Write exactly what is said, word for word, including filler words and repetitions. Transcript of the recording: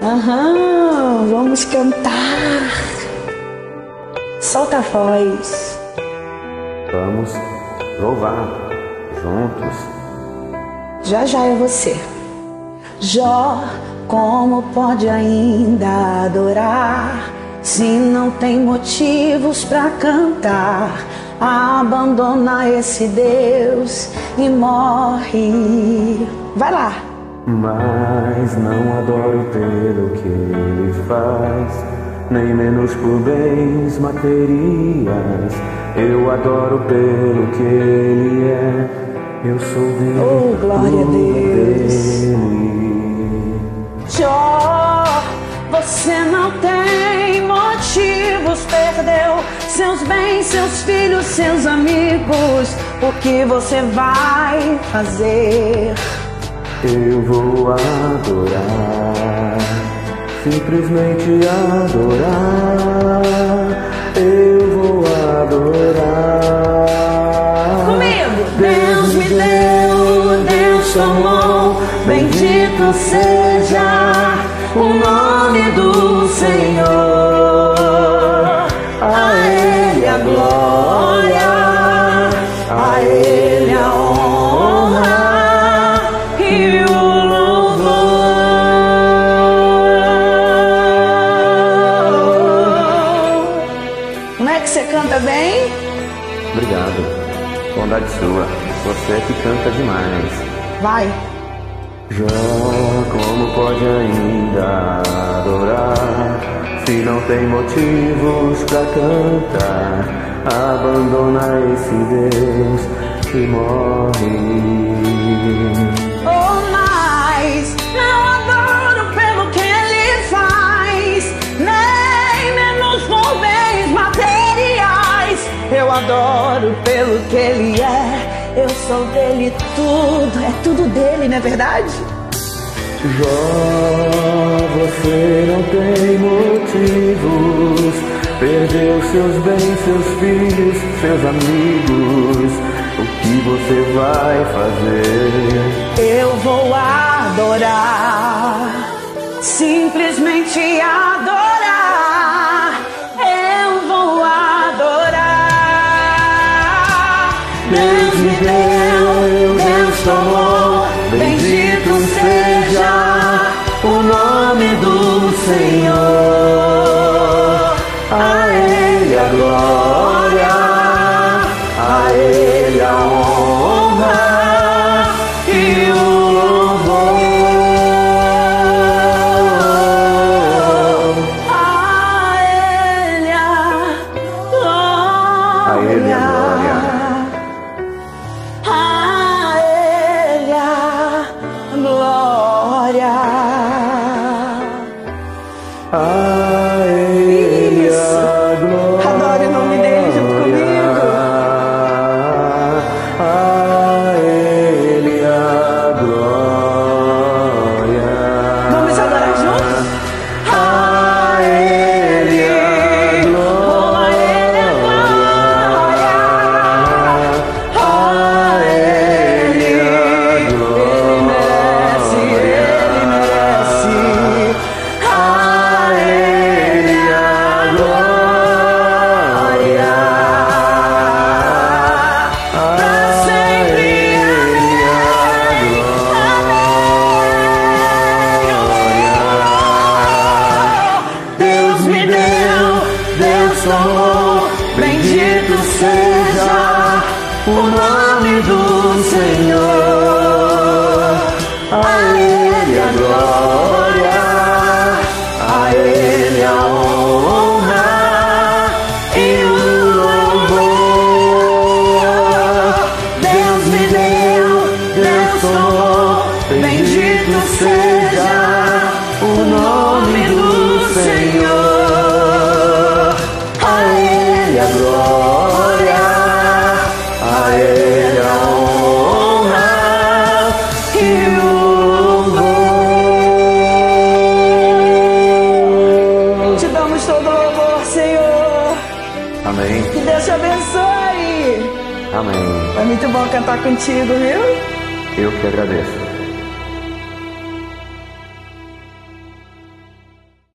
Aham, vamos cantar. Solta a voz. Vamos louvar juntos. Já já é você. Jó, como pode ainda adorar se não tem motivos pra cantar? Abandona esse Deus e morre. Vai lá. Mas não adoro pelo que ele faz, nem menos por bens materiais. Eu adoro pelo que ele é. Eu sou dele. Oh, glória a Deus. Dele. Jó, você não tem motivos, perdeu seus bens, seus filhos, seus amigos. O que você vai fazer? Eu vou adorar, simplesmente adorar. Eu vou adorar. Comigo! Deus me deu, Deus tomou, bendito seja o nome do Senhor. A Ele a glória, a Ele a honra e o louvor. Como é que você canta bem? Obrigado, bondade sua, você que canta demais. Vai. Jó, como pode ainda adorar se não tem motivos pra cantar? Abandona esse Deus que morre. Oh, mas não adoro pelo que ele faz, nem menos por bens materiais. Eu adoro pelo que ele é. Eu sou dele tudo, é tudo dele, não é verdade? Jó, você não tem motivos, perdeu seus bens, seus filhos, seus amigos. O que você vai fazer? Eu vou adorar, simplesmente adorar. Eu vou adorar. Deus me deu, Deus tomou, bendito seja o nome do Senhor. A Ele a glória, a Ele a honra e o louvor. A Ele a glória, A Ele a glória. a Ele a glória. A Ele Isso. a glória. Adore o nome dele junto comigo. A Ele a glória. Vamos adorar juntos? A Ele a Oh, a Ele a glória. A Ele, Ele merece, Ele merece. A Ele a glória. Pra sempre, Deus me deu, Deus tomou, bendito seja o nome do Senhor. A Ele a glória, a Ele a honra e o louvor. Deus me deu, Deus tomou, bendito seja o nome do Senhor. A Ele a glória, a Ele a honra e o louvor. Te damos todo o louvor, Senhor. Amém. Que Deus te abençoe. Amém. É muito bom cantar contigo, viu? Eu que agradeço.